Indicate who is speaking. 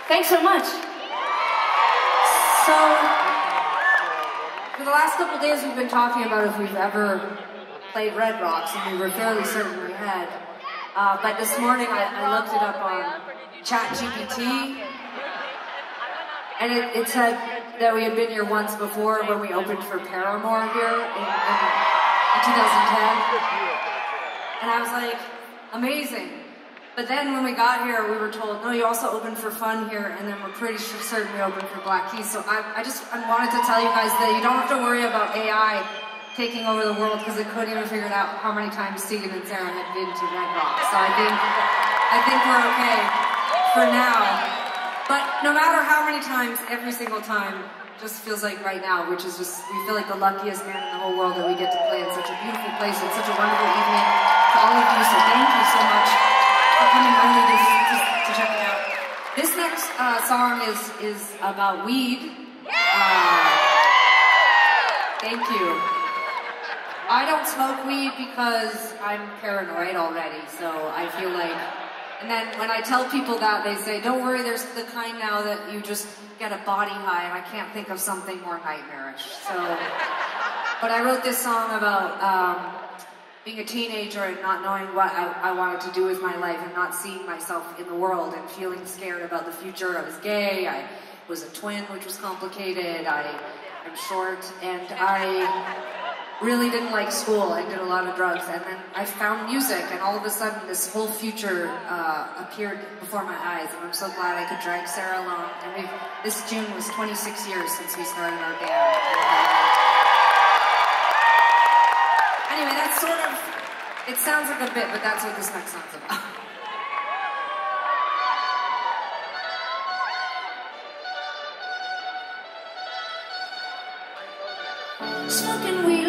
Speaker 1: Thanks so much. So, for the last couple days we've been talking about if we've ever played Red Rocks, and we were fairly certain we had. But this morning I looked it up on ChatGPT, and it said that we had been here once before when we opened for Paramore here in 2010. And I was like, amazing. But then when we got here, we were told, no, you also opened for Fun here, and then we're pretty certain we opened for Black Keys. So I wanted to tell you guys that you don't have to worry about AI taking over the world, because it couldn't even figure out how many times Tegan and Sarah had been to Red Rocks. So I think we're okay for now. But no matter how many times, every single time, just feels like right now, which is just, we feel like the luckiest man in the whole world that we get to play in such a beautiful place and such a wonderful evening to all of you. So thank you so much for coming early to check it out. This next song is about weed. Thank you. I don't smoke weed because I'm paranoid already, so I feel like, and then when I tell people that, they say, don't worry, there's the kind now that you just get a body high, and I can't think of something more nightmarish. So, but I wrote this song about being a teenager and not knowing what I wanted to do with my life and not seeing myself in the world and feeling scared about the future. I was gay, I was a twin, which was complicated, I'm short, and I really didn't like school. I did a lot of drugs, and then I found music, and all of a sudden this whole future appeared before my eyes, and I'm so glad I could drag Sarah along. And this June was 26 years since we started our band. Anyway, that's sort of, it sounds like a bit, but that's what this next song's about. Smoking weed.